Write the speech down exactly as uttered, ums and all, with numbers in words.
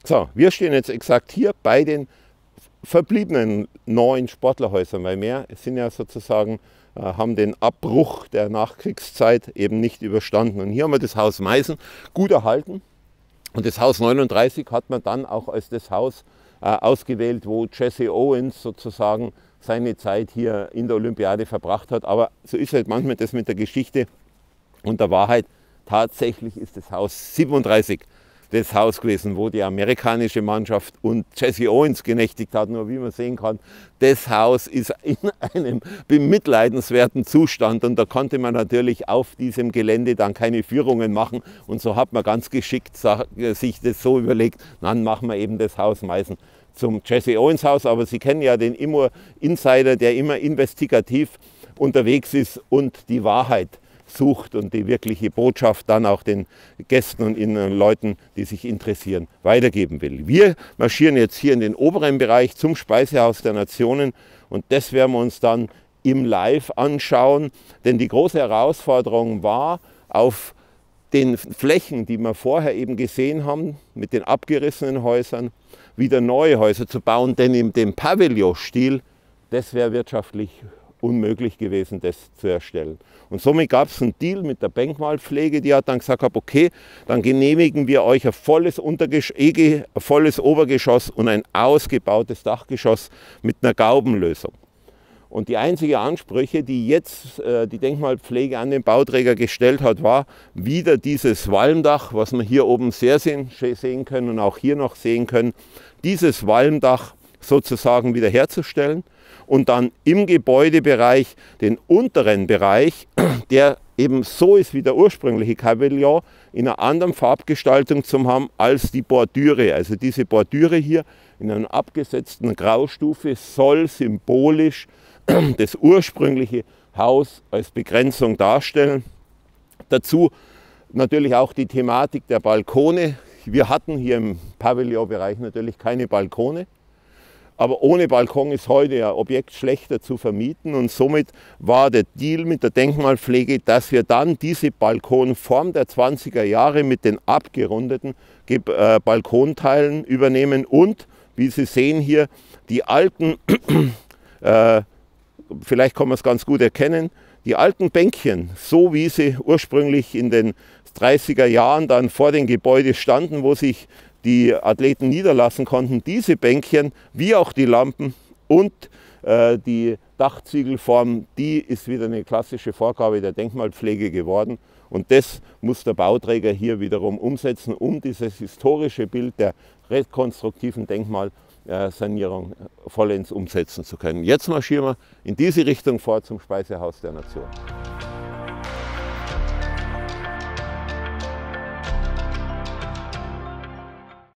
So, wir stehen jetzt exakt hier bei den verbliebenen neuen Sportlerhäusern, weil mehr sind ja sozusagen, äh, haben den Abbruch der Nachkriegszeit eben nicht überstanden. Und hier haben wir das Haus Meißen gut erhalten. Und das Haus neununddreißig hat man dann auch als das Haus äh, ausgewählt, wo Jesse Owens sozusagen seine Zeit hier in der Olympiade verbracht hat. Aber so ist halt manchmal das mit der Geschichte und der Wahrheit. Tatsächlich ist das Haus siebenunddreißig das Haus gewesen, wo die amerikanische Mannschaft und Jesse Owens genächtigt hat. Nur wie man sehen kann, das Haus ist in einem bemitleidenswerten Zustand und da konnte man natürlich auf diesem Gelände dann keine Führungen machen. Und so hat man ganz geschickt sich das so überlegt, dann machen wir eben das Haus Meißen zum Jesse Owens Haus. Aber Sie kennen ja den immer Insider, der immer investigativ unterwegs ist und die Wahrheit sucht und die wirkliche Botschaft dann auch den Gästen und den Leuten, die sich interessieren, weitergeben will. Wir marschieren jetzt hier in den oberen Bereich zum Speisehaus der Nationen und das werden wir uns dann im Live anschauen, denn die große Herausforderung war, auf den Flächen, die wir vorher eben gesehen haben, mit den abgerissenen Häusern, wieder neue Häuser zu bauen, denn in dem Pavillon-Stil, das wäre wirtschaftlich unmöglich gewesen, das zu erstellen. Und somit gab es einen Deal mit der Denkmalpflege, die hat dann gesagt, okay, dann genehmigen wir euch ein volles, Untergesch ein volles Obergeschoss und ein ausgebautes Dachgeschoss mit einer Gaubenlösung. Und die einzige Ansprüche, die jetzt äh, die Denkmalpflege an den Bauträger gestellt hat, war wieder dieses Walmdach, was wir hier oben sehr sehen, sehen können und auch hier noch sehen können, dieses Walmdach sozusagen wiederherzustellen und dann im Gebäudebereich den unteren Bereich, der eben so ist wie der ursprüngliche Pavillon, in einer anderen Farbgestaltung zu haben als die Bordüre. Also diese Bordüre hier in einer abgesetzten Graustufe soll symbolisch das ursprüngliche Haus als Begrenzung darstellen. Dazu natürlich auch die Thematik der Balkone. Wir hatten hier im Pavillonbereich natürlich keine Balkone. Aber ohne Balkon ist heute ein Objekt schlechter zu vermieten und somit war der Deal mit der Denkmalpflege, dass wir dann diese Balkonform der zwanziger Jahre mit den abgerundeten äh, Balkonteilen übernehmen und, wie Sie sehen hier, die alten, äh, vielleicht kann man es ganz gut erkennen, die alten Bänkchen, so wie sie ursprünglich in den dreißiger Jahren dann vor den Gebäuden standen, wo sich die Athleten niederlassen konnten, diese Bänkchen, wie auch die Lampen und äh, die Dachziegelform, die ist wieder eine klassische Vorgabe der Denkmalpflege geworden. Und das muss der Bauträger hier wiederum umsetzen, um dieses historische Bild der rekonstruktiven Denkmalsanierung vollends umsetzen zu können. Jetzt marschieren wir in diese Richtung vor zum Speisehaus der Nation.